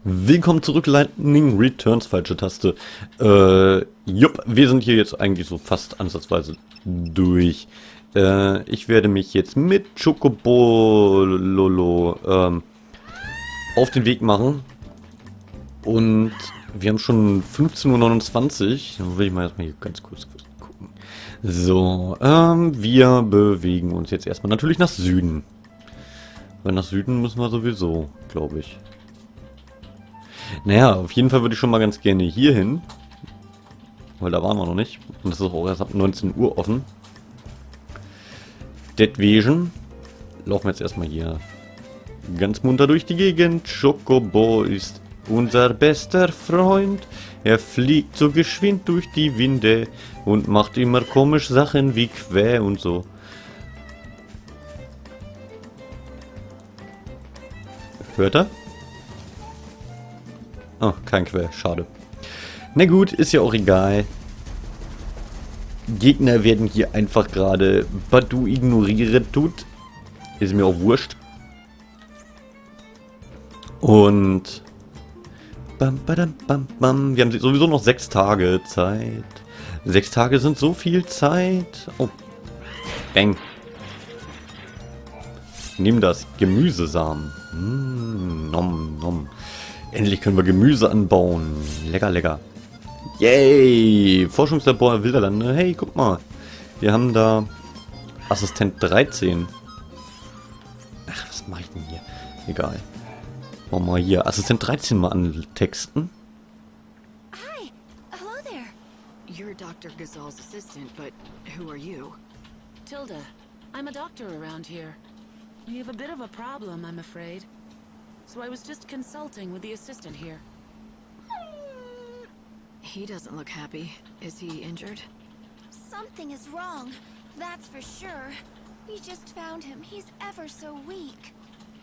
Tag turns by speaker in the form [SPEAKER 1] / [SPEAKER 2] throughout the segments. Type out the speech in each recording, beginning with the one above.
[SPEAKER 1] Willkommen zurück, Lightning Returns, falsche Taste. Wir sind hier jetzt eigentlich so fast ansatzweise durch. Ich werde mich jetzt mit Chocobololo auf den Weg machen. Und wir haben schon 15:29 Uhr. Dann will ich mal erstmal hier ganz kurz gucken. So, wir bewegen uns jetzt erstmal natürlich nach Süden. Weil nach Süden müssen wir sowieso, glaube ich. Naja, auf jeden Fall würde ich schon mal ganz gerne hier hin. Weil da waren wir noch nicht. Und das ist auch erst ab 19 Uhr offen. Deswegen laufen wir jetzt erstmal hier ganz munter durch die Gegend. Chocobo ist unser bester Freund. Er fliegt so geschwind durch die Winde und macht immer komisch Sachen wie Quä und so. Hört er? Oh, kein Quell, schade. Na gut, ist ja auch egal. Gegner werden hier einfach gerade Badu ignorieren tut. Ist mir auch wurscht. Und bam, badam, bam, bam. Wir haben sowieso noch 6 Tage Zeit. 6 Tage sind so viel Zeit. Oh. Bang. Nimm das. Gemüsesamen. Nom, nom. Endlich können wir Gemüse anbauen. Lecker, lecker. Yay! Forschungslabor Wilderlande. Hey, guck mal. Wir haben da Assistent 13. Ach, was mache ich denn hier? Egal. Wollen wir mal hier Assistent 13 mal antexten.
[SPEAKER 2] Hi. Hello there. You're Dr. Gazal's assistant, but who are you?
[SPEAKER 3] Tilda. I'm a doctor around here. We have a bit of a problem, I'm afraid. So I was just consulting with the assistant here.
[SPEAKER 2] He doesn't look happy. Is he injured?
[SPEAKER 4] Something is wrong, that's for sure. We just found him. He's ever so weak.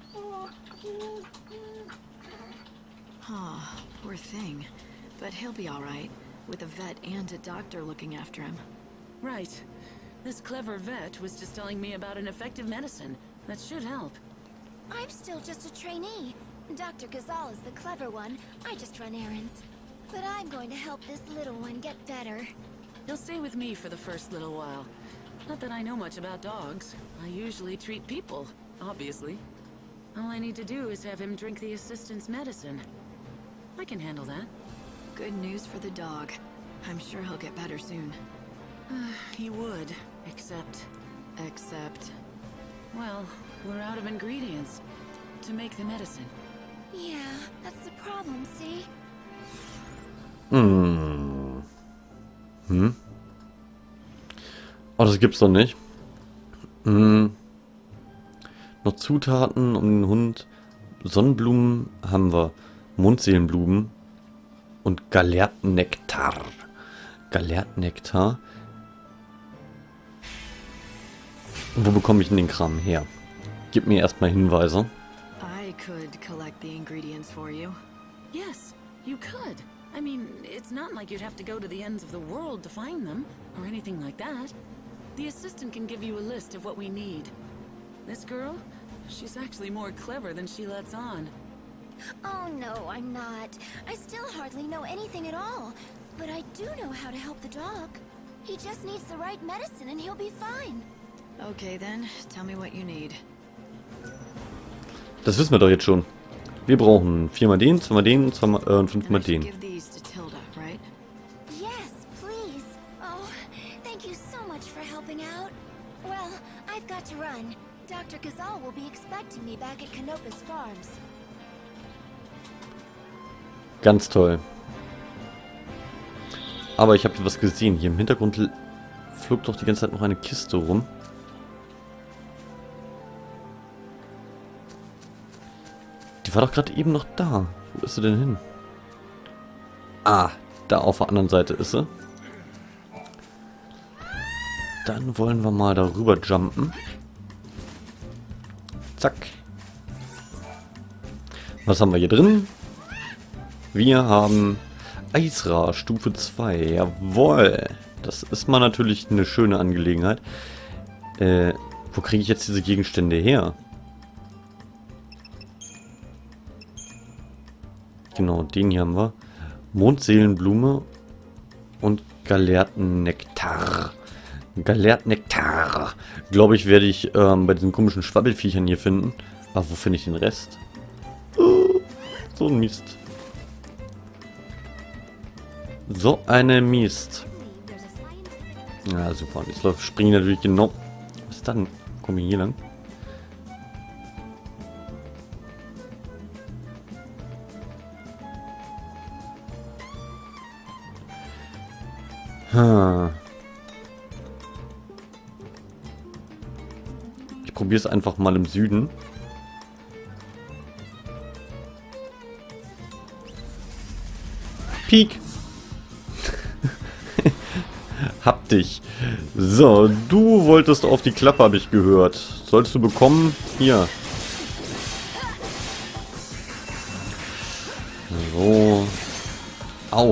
[SPEAKER 2] Huh, poor thing. But he'll be all right, with a vet and a doctor looking after him.
[SPEAKER 3] Right. This clever vet was just telling me about an effective medicine that should help.
[SPEAKER 4] I'm still just a trainee. Dr. Gazal is the clever one. I just run errands. But I'm going to help this little one get better.
[SPEAKER 3] He'll stay with me for the first little while. Not that I know much about dogs. I usually treat people, obviously. All I need to do is have him drink the assistant's medicine. I can handle that.
[SPEAKER 2] Good news for the dog. I'm sure he'll get better soon.
[SPEAKER 3] He would, except...
[SPEAKER 2] Except...
[SPEAKER 3] Well, we're out of ingredients to make the medicine.
[SPEAKER 4] Yeah, that's the problem, see?
[SPEAKER 1] Oh, das gibt's doch nicht. Noch Zutaten um den Hund. Sonnenblumen haben wir. Mondseelenblumen. Und Galertnektar. Galertnektar. Wo bekomme ich denn den Kram her? Gib mir erstmal Hinweise.
[SPEAKER 2] I could collect the ingredients for you.
[SPEAKER 3] Yes, you could. I mean, it's not like you'd have to go to the ends of the world to find them, or anything like that. The assistant can give you a list of what we need. This girl, she's actually more clever than she lets on.
[SPEAKER 4] Oh no, I'm not. I still hardly know anything at all. But I do know how to help the dog. He just needs the right medicine and he'll be fine.
[SPEAKER 2] Okay then, tell me what you need.
[SPEAKER 1] Das wissen wir doch jetzt schon. Wir brauchen 4-mal den, 2-mal den und 5-mal den.
[SPEAKER 2] Give these to Tilda, right?
[SPEAKER 4] Yes, please. Oh, thank you so much for helping out. Well, I've got to run. Dr. Gazal will be expecting me back at Canopus Farms.
[SPEAKER 1] Ganz toll. Aber ich habe hier was gesehen. Hier im Hintergrund flog doch die ganze Zeit noch eine Kiste rum. Die war doch gerade eben noch da. Wo ist sie denn hin? Ah, da auf der anderen Seite ist sie. Dann wollen wir mal darüber jumpen. Zack. Was haben wir hier drin? Wir haben Eisra Stufe 2. Jawohl. Das ist mal natürlich eine schöne Angelegenheit. Wo kriege ich jetzt diese Gegenstände her? Genau, den hier haben wir. Mondseelenblume und Gelehrtennektar. Gelehrtennektar. Glaube ich, werde ich bei diesen komischen Schwabbelfiechern hier finden. Aber wo finde ich den Rest? So ein Mist. So eine Mist. Ja, super. Jetzt springen natürlich genau. Was ist dann? Komme ich hier lang? Ich probiere es einfach mal im Süden. Peak. Hab dich. So, du wolltest auf die Klappe, habe ich gehört. Sollst du bekommen? Hier. So. Au.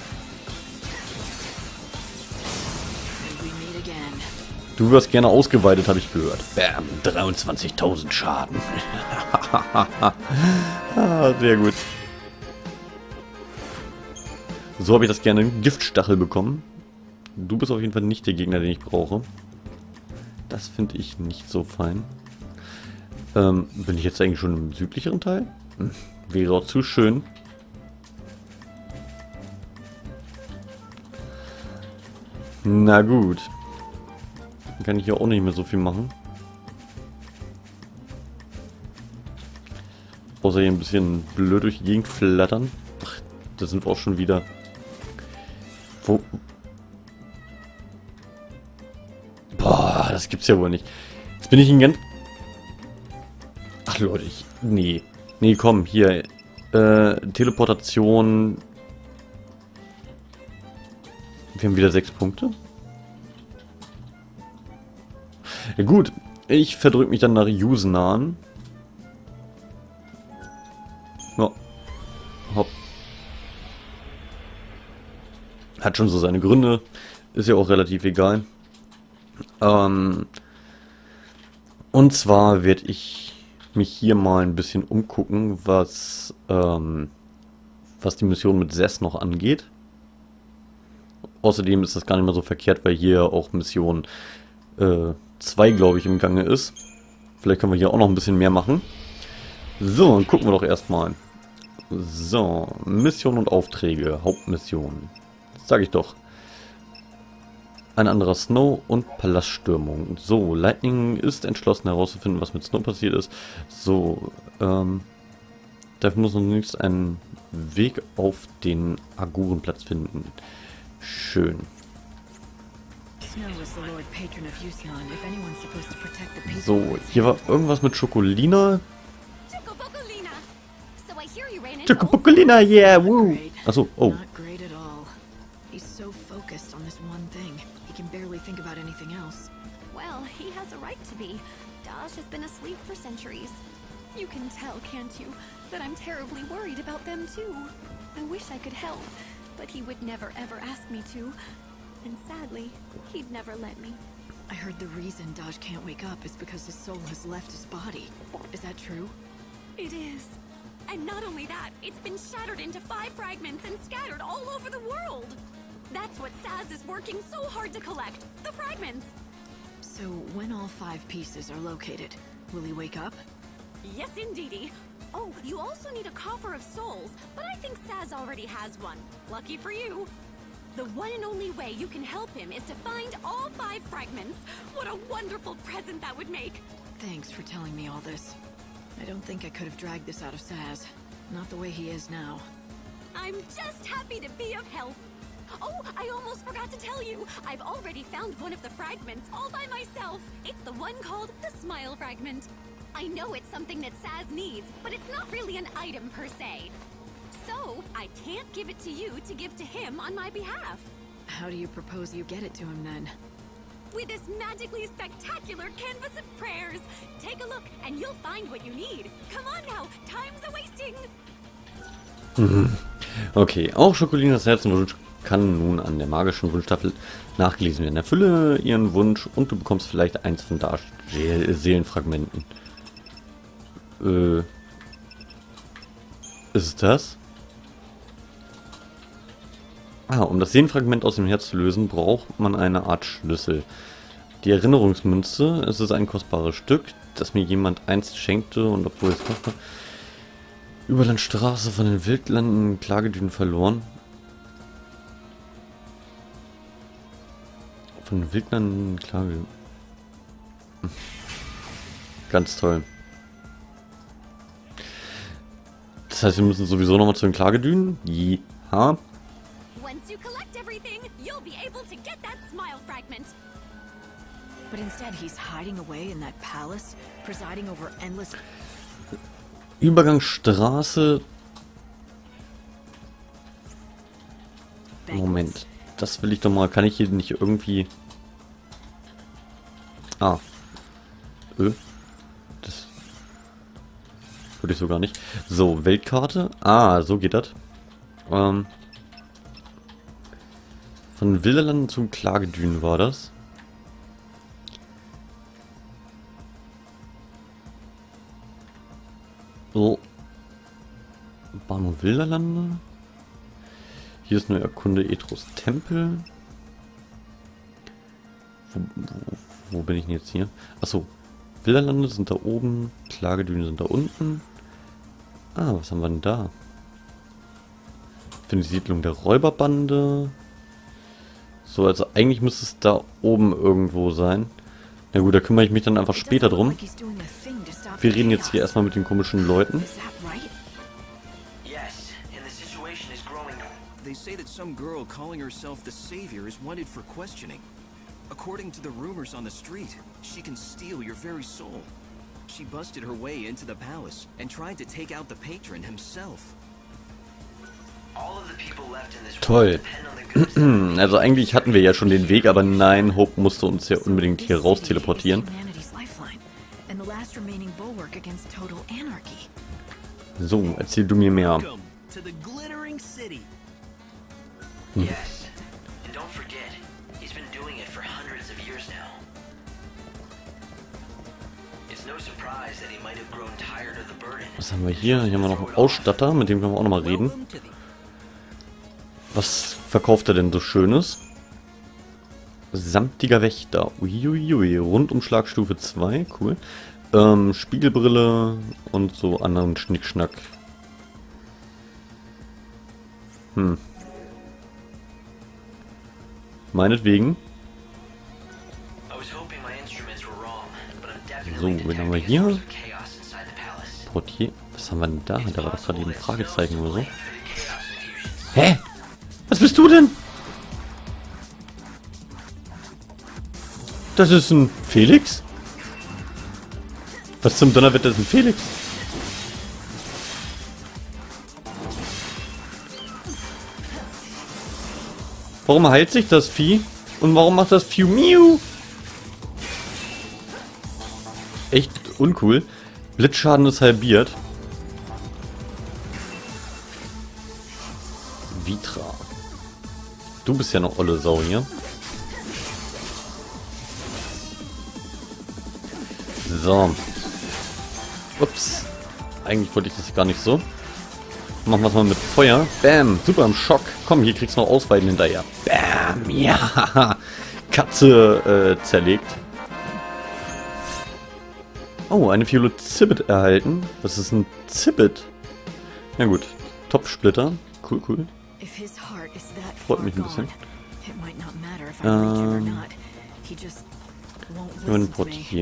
[SPEAKER 1] Du wirst gerne ausgeweitet, habe ich gehört. Bam, 23.000 Schaden. Ah, sehr gut. So habe ich das gerne. Giftstachel bekommen. Du bist auf jeden Fall nicht der Gegner, den ich brauche. Das finde ich nicht so fein. Bin ich jetzt eigentlich schon im südlicheren Teil? Wäre auch zu schön. Na gut. Dann kann ich hier auch nicht mehr so viel machen. Außer hier ein bisschen blöd durch die Gegend flattern. Ach, da sind wir auch schon wieder. Wo? Boah, das gibt's ja wohl nicht. Jetzt bin ich ein ganz... Ach Leute, nee. Nee, komm, hier. Teleportation. Wir haben wieder 6 Punkte. Ja gut, ich verdrücke mich dann nach Yuuzhan. Ja. Hopp. Hat schon so seine Gründe. Ist ja auch relativ egal. Und zwar werde ich mich hier mal ein bisschen umgucken, was die Mission mit Zess noch angeht. Außerdem ist das gar nicht mal so verkehrt, weil hier auch Mission 2, glaube ich, im Gange ist. Vielleicht können wir hier auch noch ein bisschen mehr machen. So, dann gucken wir doch erstmal. So, Mission und Aufträge, Hauptmission. Das sage ich doch. Ein anderer Snow und Palaststürmung. So, Lightning ist entschlossen herauszufinden, was mit Snow passiert ist. So, dafür muss uns zunächst einen Weg auf den Agurenplatz finden. Schön. So, hier war irgendwas mit Schokolina. Chocobocolina, yeah, woo. Achso, oh.
[SPEAKER 4] Well, he has a right to be. Daj has been asleep for centuries. You can tell, can't you, that I'm terribly worried about them too. I wish I could help, but he would never ever ask me to. And sadly, he'd never let me.
[SPEAKER 2] I heard the reason Daj can't wake up is because his soul has left his body. Is that true?
[SPEAKER 4] It is. And not only that, it's been shattered into 5 fragments and scattered all over the world. That's what Saz is working so hard to collect, the fragments.
[SPEAKER 2] So when all 5 pieces are located, will he wake up?
[SPEAKER 4] Yes, indeedy. Oh, you also need a coffer of souls, but I think Saz already has one. Lucky for you. The one and only way you can help him is to find all 5 fragments. What a wonderful present that would make.
[SPEAKER 2] Thanks for telling me all this. I don't think I could have dragged this out of Saz. Not the way he is now.
[SPEAKER 4] I'm just happy to be of help. Oh, I almost forgot to tell you. I've already found one of the fragments all by myself. It's the one called the Smile Fragment. I know it's something that Saz needs, but it's not really an item per se. So, I can't give it to you to give to him on my behalf.
[SPEAKER 2] How do you propose you get it to him then?
[SPEAKER 4] With this magically spectacular canvas of prayers. Take a look and you'll find what you need. Come on now, time's a-wasting.
[SPEAKER 1] Okay, auch Schokolinas Herzenwunsch kann nun an der magischen Wunschtafel nachgelesen werden. Erfülle ihren Wunsch und du bekommst vielleicht eins von Daj Seelenfragmenten. Ist es das? Ah, um das Seelenfragment aus dem Herz zu lösen, braucht man eine Art Schlüssel. Die Erinnerungsmünze, es ist ein kostbares Stück, das mir jemand einst schenkte und obwohl es kostbar... Überlandstraße von den Wildlanden, Klagedünen verloren. Von den Wildlanden, Klagedünen. Ganz toll. Das heißt, wir müssen sowieso nochmal zu den Klagedünen? Ja.
[SPEAKER 4] Once you collect everything, you'll be able to get that smile fragment.
[SPEAKER 2] But instead, he's hiding away in that palace, presiding over endless...
[SPEAKER 1] Übergangsstraße. Moment. Das will ich doch mal. Kann ich hier nicht irgendwie... Ah. Das würde ich so gar nicht. So, Weltkarte. Ah, so geht das. Von Wilderland zum Klagedünen war das. So. Bahnhof Wilderlande. Hier ist eine Erkunde Etros Tempel. Wo bin ich denn jetzt hier? Achso. Wilderlande sind da oben. Klagedünen sind da unten. Ah, was haben wir denn da? Für die Siedlung der Räuberbande. So, also eigentlich müsste es da oben irgendwo sein. Na gut, da kümmere ich mich dann einfach später drum. Wir reden jetzt hier erstmal mit den komischen Leuten.
[SPEAKER 5] They say that some girl calling herself the Savior is wanted for questioning. According to the rumors on the street, she can steal your very soul. She busted her way into the palace and tried to take out the patron himself.
[SPEAKER 1] Toll. Also eigentlich hatten wir ja schon den Weg, aber nein, Hope musste uns ja unbedingt hier raus teleportieren. So, erzähl du mir mehr. Was haben wir hier? Hier haben wir noch einen Ausstatter, mit dem können wir auch nochmal reden. Was verkauft er denn so Schönes? Samtiger Wächter. Uiuiui. Rundumschlag Stufe 2. Cool. Spiegelbrille und so anderen Schnickschnack. Meinetwegen. So, wen haben wir hier? Portier. Was haben wir denn da? Da war doch gerade eben ein Fragezeichen oder so. Hä? Was bist du denn? Das ist ein Felix? Was zum Donnerwetter ist ein Felix? Warum heilt sich das Vieh? Und warum macht das Vieh Miu? Echt uncool. Blitzschaden ist halbiert. Vitra. Du bist ja noch olle Sau hier. So. Ups. Eigentlich wollte ich das gar nicht so. Machen wir es mal mit Feuer. Bam. Super im Schock. Komm, hier kriegst du noch Ausweiten hinterher. Bam. Ja. Katze zerlegt. Oh, eine Fiole Zibbet erhalten. Was ist ein Zibbet? Ja gut. Topfsplitter. Cool, cool. Freut mich ein bisschen. Über den Portier.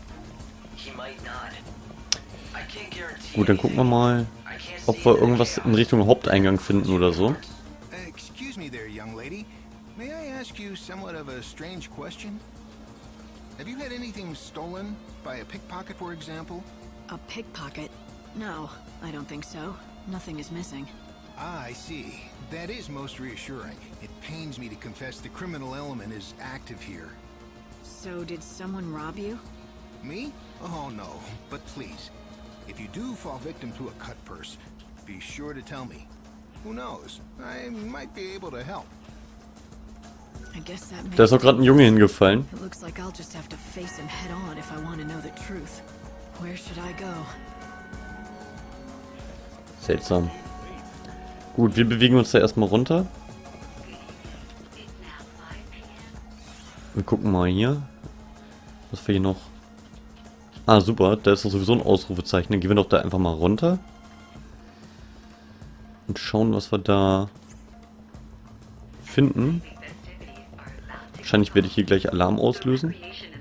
[SPEAKER 1] Gut, dann gucken wir mal, ob wir irgendwas in Richtung Haupteingang finden oder so.
[SPEAKER 6] Excuse me there, young lady. May I ask you somewhat of a strange question? Have you had anything stolen by a pickpocket, for example?
[SPEAKER 2] A pickpocket? No, I don't think so. Nothing is missing.
[SPEAKER 6] Ah, I see. That is most reassuring. It pains me to confess the criminal element is active here.
[SPEAKER 2] So did someone rob you?
[SPEAKER 6] Me? Oh no, but please. If you do fall victim to a cut purse, be sure to tell me. Who knows? I might be able to help.
[SPEAKER 2] I guess that
[SPEAKER 1] Da ist auch gerade ein Junge hingefallen.
[SPEAKER 2] It looks like I'll just have to face him head on if I want to know the truth. Where should I go?
[SPEAKER 1] Seltsam. Gut, wir bewegen uns da erstmal runter. Wir gucken mal hier. Was wir hier noch... Ah, super. Da ist doch sowieso ein Ausrufezeichen. Dann gehen wir doch da einfach mal runter. Und schauen, was wir da finden. Wahrscheinlich werde ich hier gleich Alarm auslösen.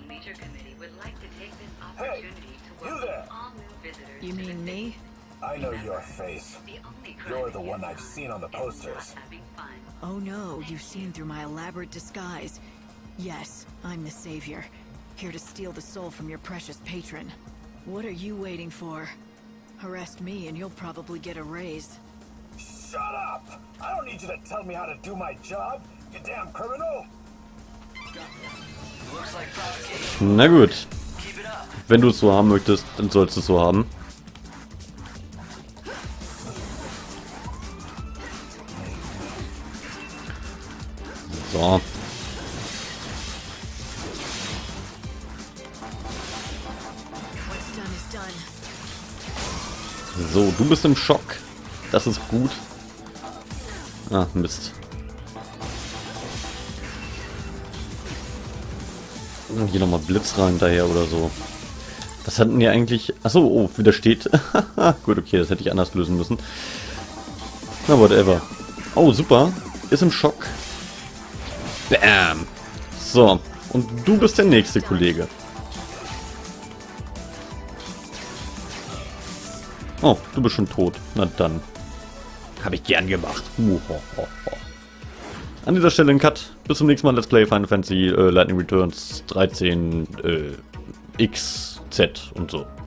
[SPEAKER 2] You mean me?
[SPEAKER 7] I know your face. You're the one I've seen on the posters.
[SPEAKER 2] Oh no, you've seen through my elaborate disguise. Yes, I'm the Savior. Here to steal the soul from your precious patron. What are you waiting for? Arrest me and you'll probably get a raise.
[SPEAKER 7] Shut up! I don't need you to tell me how to do my job, you damn criminal!
[SPEAKER 1] Na gut. Wenn du es so haben möchtest, dann sollst du es so haben. So. So, du bist im Schock. Das ist gut. Ah, Mist. Hier nochmal Blitz rein daher oder so. Was hatten die eigentlich... Achso, oh, widersteht. Gut, okay, das hätte ich anders lösen müssen. Na, whatever. Oh, super. Ist im Schock. Bam. So, und du bist der nächste Kollege. Oh, du bist schon tot. Na dann. Habe ich gern gemacht. An dieser Stelle ein Cut. Bis zum nächsten Mal. Let's Play Final Fantasy Lightning Returns 13 XZ und so.